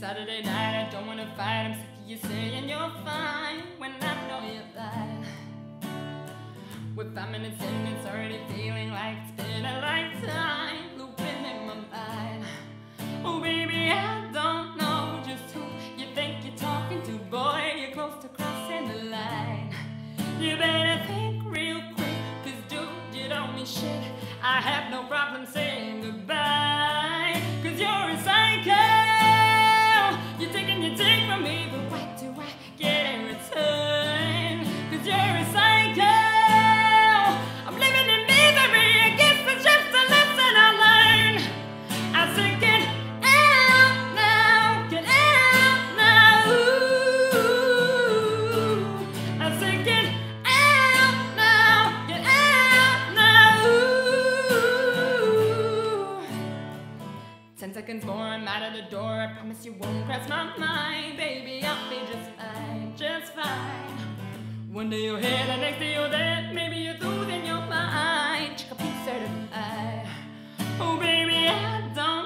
Saturday night, I don't wanna fight. I'm sick of you saying you're fine when I know you're lying. We're 5 minutes in, it's already feeling like it's been a lifetime, looping in my mind. Oh baby, I don't know just who you think you're talking to. Boy, you're close to crossing the line. You better think real quick, 'cause dude, you don't mean shit. I have no problem saying goodbye, 'cause you're a psycho. You're taking your take from me, but what do I get in return? 'Cause you're a psycho. I'm living in misery, I guess it's just a lesson I learned. I said get out now, get out now. Ooh. I said get out now, get out now. Ooh. 10 seconds more, I'm out of the door. I promise you won't cross my mind. Baby, I'll be just fine, just fine. One day you're here, the next day you're dead. Maybe you're losing your mind. Check a P.s Certified. Oh baby, I don't